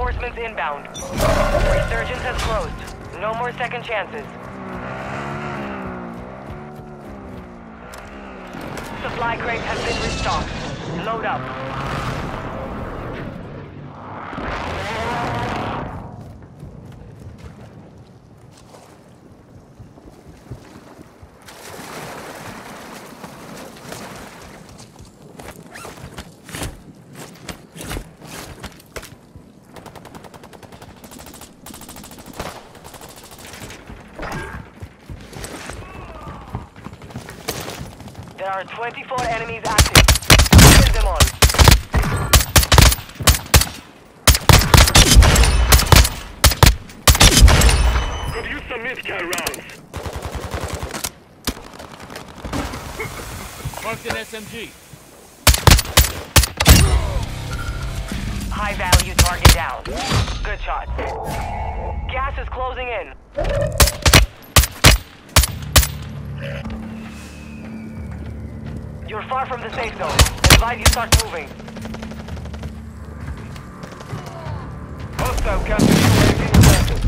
Reinforcements inbound. Resurgence has closed. No more second chances. Supply crates have been restocked. Load up. There are 24 enemies active. Kill them all. Could use some mid-cal rounds. Marked an SMG. High value target down. Good shot. Gas is closing in. You're far from the safe zone. Advise you start moving. Hostile counter UAV inserted.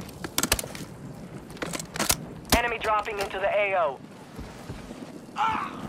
Enemy dropping into the AO.